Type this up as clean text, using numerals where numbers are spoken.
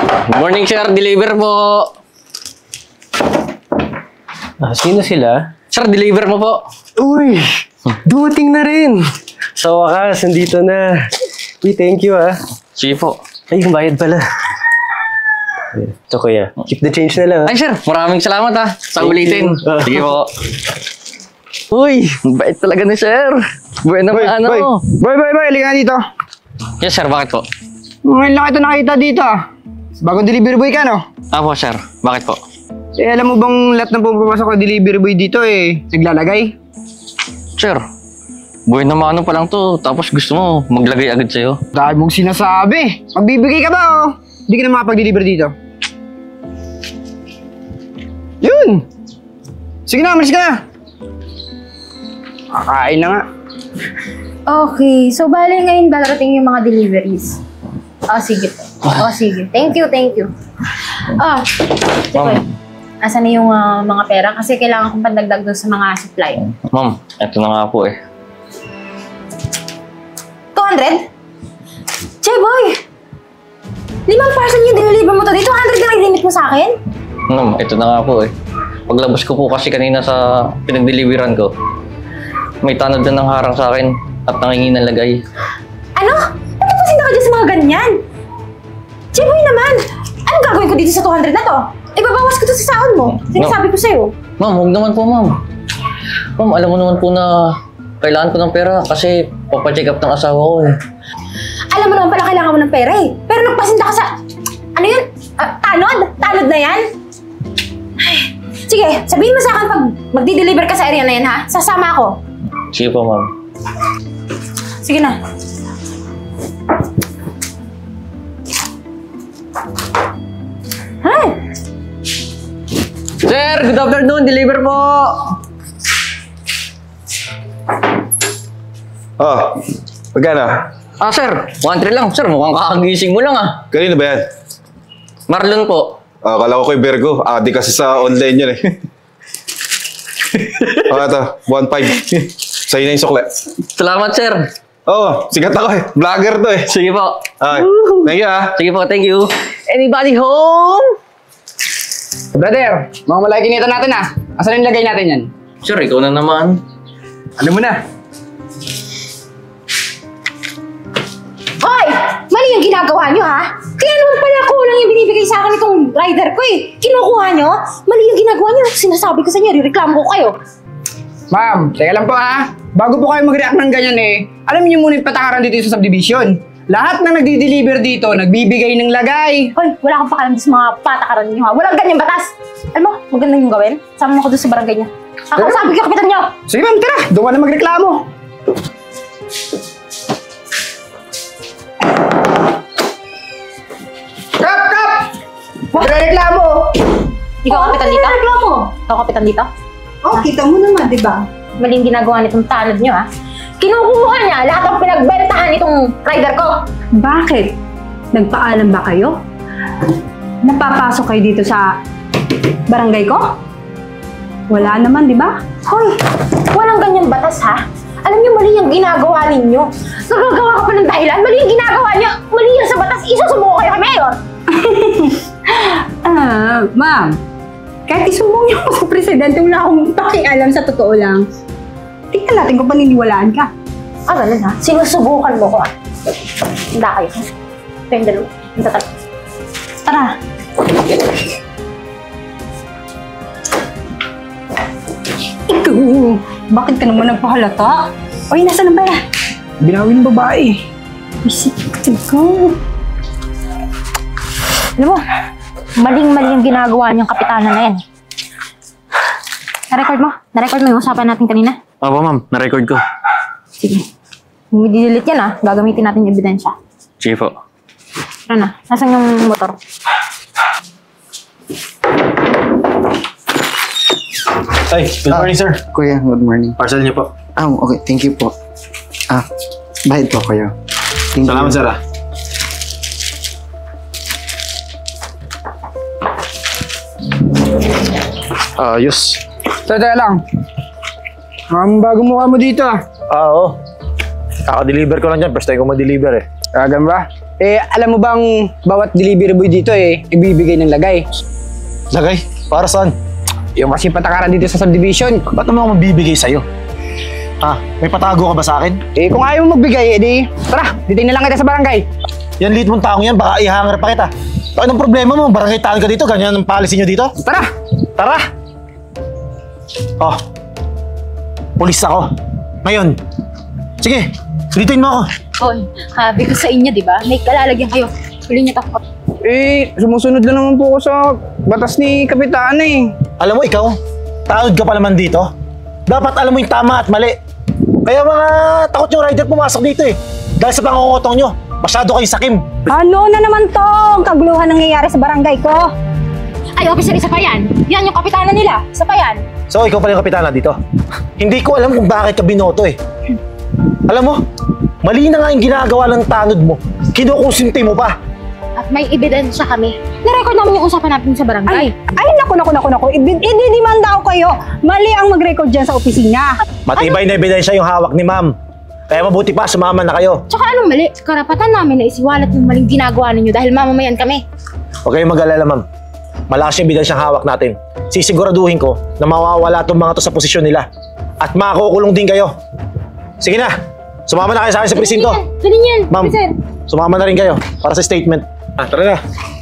Good morning, sir. Deliver po. Sino sila? Sir, deliver mo po. Uy! Dumating na rin! Sa wakas, nandito na. Uy, thank you Sige po. Ay, yung bayad pala. Ito kuya. Keep the change na lang Ay, sir. Maraming salamat sa ulitin. Sige po. Uy, bait talaga ni sir. Bueno Boy, ano. boy, halika nga dito. Yes, sir. Bakit po? Ngayon lang ito nakita dito Bagong delivery boy ka, no? Po, sir. Bakit po? Alam mo bang lahat ng pumapasok na delivery boy dito naglalagay? Sir, bueno ano pa lang to. Tapos gusto mo maglagay agad sa'yo. Dahil mong sinasabi. Magbibigay ka ba, Hindi ka na makapag-deliver dito. Yun! Sige na, malis ka na! Kakain na nga. Okay, so bali ngayon darating yung mga deliveries. Sige po. Sige. Thank you. Sige. Asan na yung mga pera? Kasi kailangan kong pandagdag doon sa mga supply. Ma'am, eto na nga po 200? Boy! 5 parcel yung dineliver mo to dito. 200 lang i-limit mo sa akin? Ma'am, eto na nga po Paglabas ko po kasi kanina sa pinag-deliveran ko, may tanod na harang sa akin at nangingi ng lagay. Ano? Natapasin ka dyan sa mga ganyan? Boy naman! Anong gagawin ko dito sa 200 na to? Ibabawas ko to sa sahod mo. Sinasabi ko sa'yo. Ma'am, huwag naman po, ma'am. Ma'am, alam mo naman po na kailangan ko ng pera kasi papacheck up ng asawa ko Alam mo naman pala kailangan mo ng pera Pero nagpasinda ka sa... Ano yun? Tanod? Tanod na yan? Ay, sige, sabihin mo sa akin pag magdi-deliver ka sa area na yan, ha? Sasama ako. Sige po, ma'am. Sige na. Hi! Sir, good afternoon. Deliver po. Magkano? Sir. 1-3 lang. Sir, mukhang kakagising mo lang Kanino ba yan? Marlon po. Kala ko kay Virgo. Di kasi sa online yun ito. 1.5. Sa'yo na yung sukle. Salamat, sir. Sikat ako Vlogger to Sige po. Okay. Thank you Sige po, thank you. Anybody home? Brother, mga malaki kinita natin Asan yung lagay natin yan? Sir, ikaw na naman. Alam mo na. Hoy! Mali yung ginagawa nyo, ha? Kaya naman pala kulang yung binibigay sa akin itong rider ko Kinukuha nyo? Mali yung ginagawa nyo. Sinasabi ko sa inyo, rireklamo ko kayo. Ma'am, teka lang po Bago po kayo mag-react ng ganyan alam niyo muna yung patakaran dito sa subdivision. Lahat na nagdi-deliver dito, nagbibigay ng lagay. Hoy, wala kang pakalam sa mga patakaran niyo, ha? Walang ganyang batas. Alam mo, maganda yung gawin. Sama mo ko doon sa barangay niya. Ako, sabi ko, kapitan niyo. Sige ma'am, tara. Doon ka na magreklamo. Kap! Magreklamo! Ikaw kapitan dito? Ikaw kapitan dito? Kita mo naman, di ba? Maling ginagawa nitong tanod niyo, ha? Kinukuha niya lahat ng pinagbentahan nitong rider ko. Bakit? Nagpaalam ba kayo? Napapasok kayo dito sa barangay ko? Wala naman, di ba? Hoy, walang ganyang batas, ha? Alam niyo, mali yung ginagawa ninyo. Nagagawa ka pa ng dahilan, mali yung ginagawa niyo. Mali yan sa batas, isusubuko kayo kay Mayor. Ma'am, kahit isumbong niyo ako sa presidente, wala akong pakialam sa totoo lang. Tingnan natin kung paniniwalaan ka. Ganun, ha? Sinusubukan mo ko, ha? Handa kayo. Ito yung dalawa. Yung tatalo. Tara. Ikaw, bakit ka naman nagpahalata? Oy, nasa na ba? Binawin ng babae. Isip ko. Alam mo, maling-mali yung ginagawa niyang kapitanan na yan. Na-record mo yung usapan natin kanina? Opo, ma'am. Na-record ko. Sige. Kung i-delete yan, ha? Gagamitin natin yung ebidensya. Sige po. Tara na. Nasaan yung motor? Ay, good morning, sir. Kuya, good morning. Parcel niyo po. Okay. Thank you po. Bahid po kayo. Salamat, sir. Ayos. Teka lang. Ang bagong mukha mo dito Oo. Kaka-deliver ko lang dyan. First time ko ma-deliver Kagan ba? Alam mo bang bawat delivery boy dito ibibigay ng lagay. Lagay? Para saan? Yung kasi patakaran dito sa subdivision. Ba't naman ako mabibigay sa'yo? Ha? May patago ka ba sa akin? Kung ayaw mo magbigay, edi tara, ditin na lang kita sa barangay. Yan liit mong taong yan, baka ihanger pa kita. Anong problema mo? Barangay tahan ka dito? Ganyan ang policy nyo dito? Tara! Tara! Oh, pulis ako. Ngayon, sige, sulitin mo ako. Hoy, habi ko sa inyo, di ba? May kalalagyan kayo. Huli niyo ako. Sumusunod lang naman po ako sa batas ni Kapitana Alam mo, ikaw, taod ka pa naman dito. Dapat alam mo yung tama at mali. Kaya mga takot yung rider pumasok dito Dahil sa pangungutong nyo, masyado kayo sakim. Ano na naman to? Ang kaguluhan nangyayari sa barangay ko. Ay, officer, isa pa yan. Yan yung kapitana nila. Isa pa yan. So, ikaw pala yung kapitana dito. Hindi ko alam kung bakit ka binoto Alam mo, mali na nga yung ginagawa ng tanod mo. Kinukusinti mo pa. At may ebidensya kami. Narecord namin yung usapan natin sa barangay. Ay, naku. Ididimanda ako kayo. Mali ang mag-record dyan sa opisina. Matibay na ebidensya yung hawak ni ma'am. Kaya mabuti pa, sumama na kayo. Tsaka anong mali? Karapatan namin na isiwalat yung maling ginagawa ninyo dahil mamamayan kami. Huwag kayong mag-alala, ma'am. Malakas yung ebidensyang hawak natin. Sisiguraduhin ko na mawawala itong mga to sa posisyon nila. At makukulong din kayo. Sige na, sumama na kayo sa akin sa presinto. Ganun yan, Ma'am, officer. sumama na rin kayo para sa statement. Tara na.